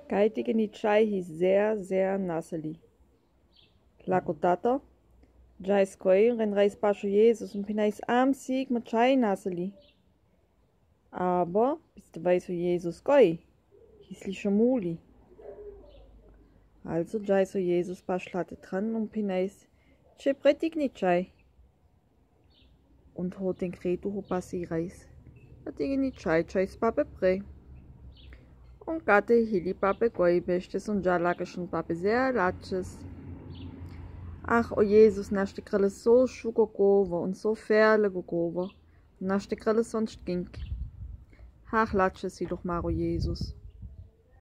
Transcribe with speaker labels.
Speaker 1: Kaitige ni chai hi sehr nasali. Lako tata, jai skoi ren reis pasho Jesus und pinais am sieg ma chai nasali. Aber bist du weißt, wo Jesus goi, hisli shamuli. Also jai so Jesus paschlate dran und pinais che pretig ni chai. Und hot den Kretu ho passi reis. Atige ni chai spape pre. Und gatte hili pape goi bestes und jalakischen pape sehr latsches. Ach, o Jesus, naste kralle so schugogova und so ferle gogova. Naste kralle sonst ging. Ach, latsches sie doch mal, o Jesus.